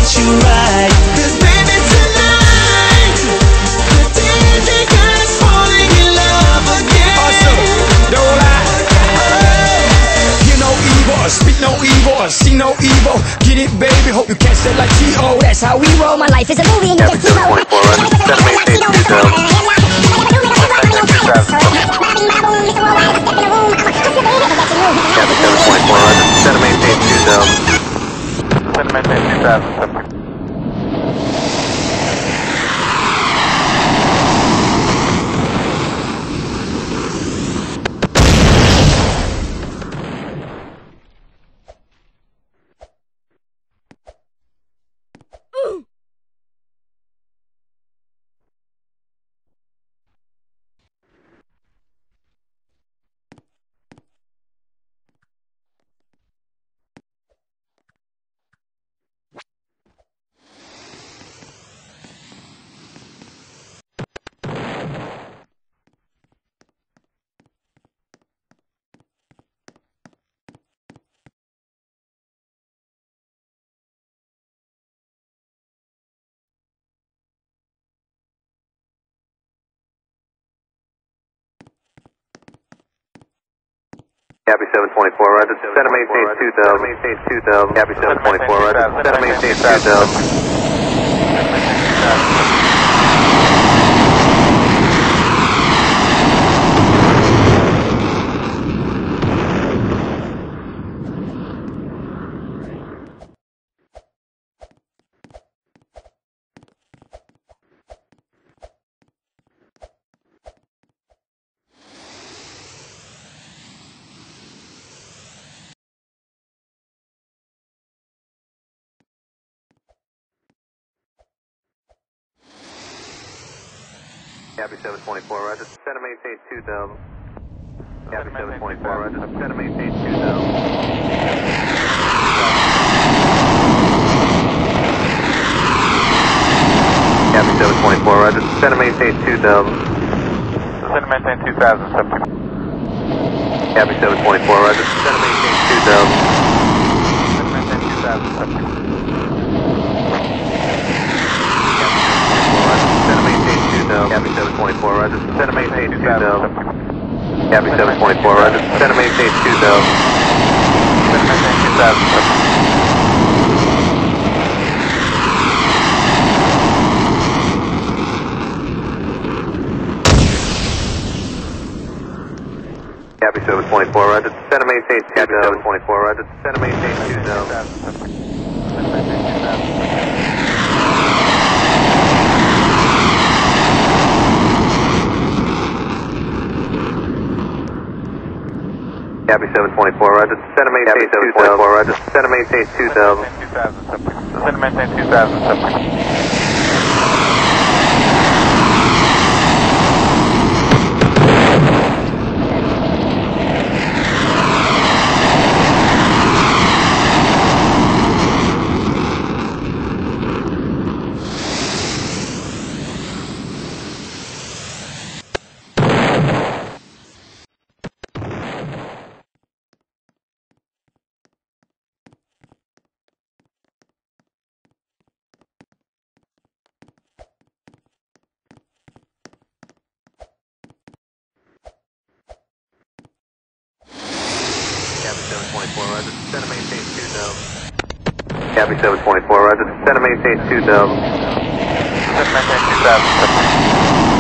you right. 'Cause baby tonight, the DJ guy's falling in love again. Awesome, don't lie. Hear no evil, or speak no evil, or see no evil. Get it, baby, hope you catch that like T.O. That's how we roll. My life is a movie and you can see how we roll. Gabby 724, roger. Set a maintain 2000. Gabby 724, roger. Set a maintain 2000. Gabby 724, roger. Set a maintain 2000. Gabby 724, roger. Set a maintain 2000. Gabby 724, roger. Set a maintain 2000. Set a maintain 2000, subject. Gabby 724, roger. Set a maintain 2000. Set a maintain 2000, subject. Gabby 724, roger. Set a maintain 2000. Gabby 724, roger. Set a maintain 2000. Set a maintain 2000. Gabby 724, roger. Set a maintain 2000. Gabby 724, roger. Set a maintain 2000. Gabby 724, roger. Set a maintain 2000. Roger. Set a maintain 2000. Set a maintain 2000, subject. Gabby 724, roger. Set a maintain 2000. Gabby 724, roger. Set a maintain 2000. Set a maintain 2000.